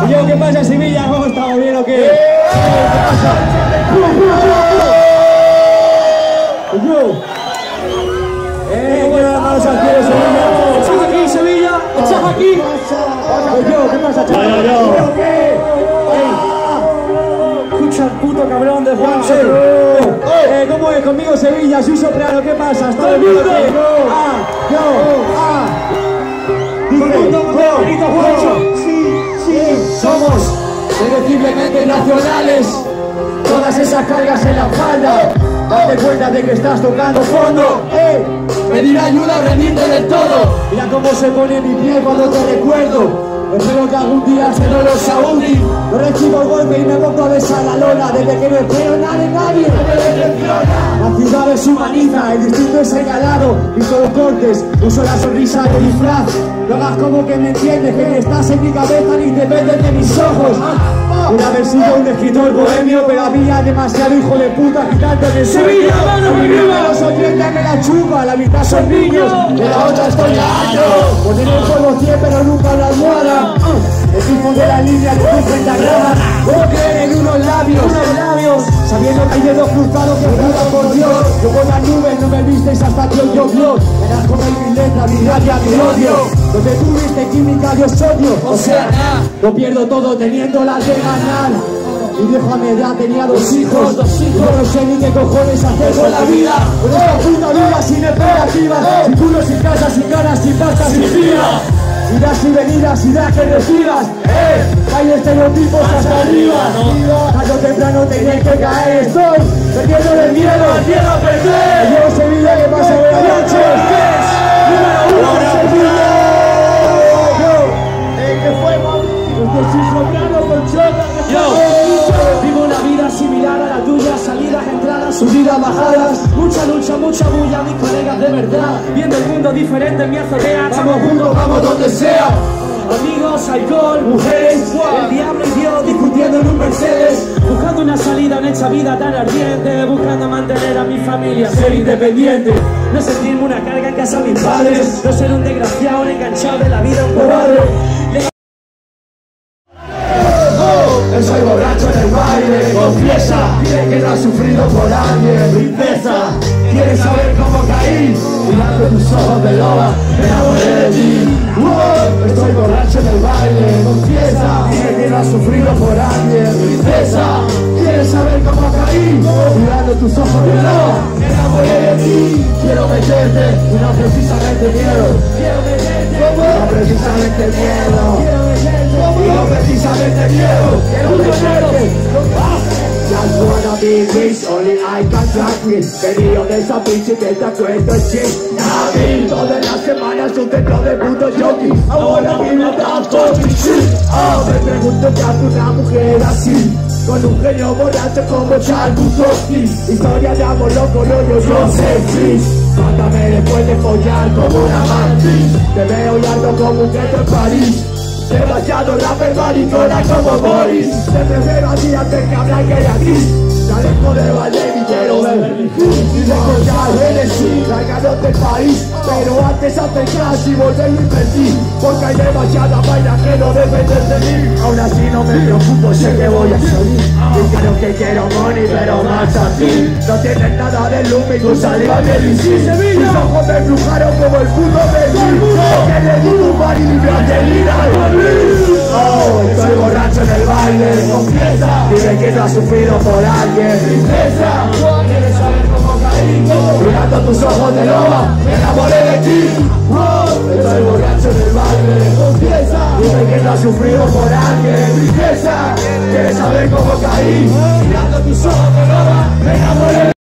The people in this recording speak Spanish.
Yo, ¿qué pasa, Sevilla? ¿Cómo estamos? ¿Bien o qué? ¿Qué pasa? Yo. ¿Qué hermanos aquí de Sevilla? ¿Estás aquí, Sevilla? ¿Estás aquí? Yo, ¿qué pasa, chaval? Yo. ¿Qué? Escucha el puto cabrón de Juancho. ¿Cómo es? Conmigo Sevilla, soy soprano, ¿qué pasa? ¿Está todo el mundo? Sí, somos indefectiblemente nacionales. Todas esas cargas en la espalda. Date cuenta de que estás tocando fondo. Pedir ayuda o rendirte del todo. Mira cómo se pone mi pie cuando te recuerdo. Espero que algún día se no los saúdi. No recibo el golpe y me pongo a besar la lona. Desde que no espero nada de nadie. La ciudad es humaniza, el distrito es señalado. Visto los cortes, uso la sonrisa de disfraz. No hagas como que me entiendes, que estás en mi cabeza ni te metes de mis ojos. Pude haber sido un escritor bohemio, pero había demasiado hijo de puta gritando de Sevilla, hermano, mi vida. Los oyentes me la chupa, la mitad son niños, de la otra estoy dando. Poner el polvo 100 pero nunca la almohada. El tipo de la línea de tu pentagrama. Puedo creer en unos labios, sabiendo que hay dedos cruzados que juran por Dios. Yo con las nubes no me visteis hasta que hoy llovió. Verás como hay mi letra, mi rabia, mi odio. Donde tuviste química yo sodio, o sea, lo pierdo todo teniendo la de ganar. Mi viejo a mi edad tenía dos hijos. Yo no sé ni qué cojones hacer con la vida. Con esta puta vida sin expectativas, sin culo, sin casa, sin ganas, sin pasta, sin vida. Idas y venidas, ideas que recibas. Hay estereotipos hasta arriba. Tarde o temprano tenéis que caer. Estoy perdiendo el miedo a perder. Yo Sevilla, que pasa buenas noches. Número 1, Sevilla. Yo vivo una vida similar a la tuya, salidas, entradas, subidas, bajadas, mucha lucha, mucha bulla, mis colegas de verdad, viendo el mundo diferente en mi azotea, estamos juntos, vamos donde sea. Amigos, alcohol, mujeres, el diablo y Dios discutiendo en un Mercedes, buscando una salida en esta vida tan ardiente, buscando mantener a mi familia, ser independiente, no sentirme una carga en casa de mis padres, no ser un desgraciado, un enganchado de la vida, un cobarde. Soy borracho en el baile, confiesa, dile que no has sufrido por alguien, princesa. ¿Quieres saber cómo caí? Mirando tus ojos de loba, me enamoré de ti. Estoy borracho en el baile, confiesa, dile que no has sufrido por alguien, princesa. ¿Quieres saber cómo caí? Mirando tus ojos de loba, me enamoré de ti. Quiero meterte, y no precisamente miedo. Quiero meterte, no precisamente miedo. Y no precisamente miedo. Quiero meterte. Just wanna be rich, only I can track me. Venido de esa pinche que te cuento el shit. Navi, todas las semanas un templo de puto jockey. I wanna be with that fucking shit. Me pregunto qué hace una mujer así, con un genio borracho como Charles Bukowski. Historia de amor loco, yo sé Chris. Mátame después de follar como una mantis. Te veo y ando como un gueto en París. Demasiado rapper maricona como Boris. Te prefiero a ti antes que hablar que a ti. Te alejo de Valer y quiero ver y recordar Hennessy, largaros del país. Pero antes hacer crash y volver a invertir, porque hay demasiada vaina que no dependen de mí. Aún así no me preocupo, sé que voy a salir. Y claro que quiero money, pero más a ti. No tienes nada de luz y tu saliva de DC. Tus ojos me embrujaron como el puto de mí. Que le di tu par y libre Angelina. Estoy borracho en el baile, confiesa. Dime que no has sufrido por alguien, princesa. ¿Quieres saber cómo caí? Mirando tus ojos de loba, me enamoré de ti. Estoy borracho en el baile, confiesa. Dime que no has sufrido por alguien, princesa. ¿Quieres saber cómo caí? Mirando tus ojos de loba, me enamoré de ti.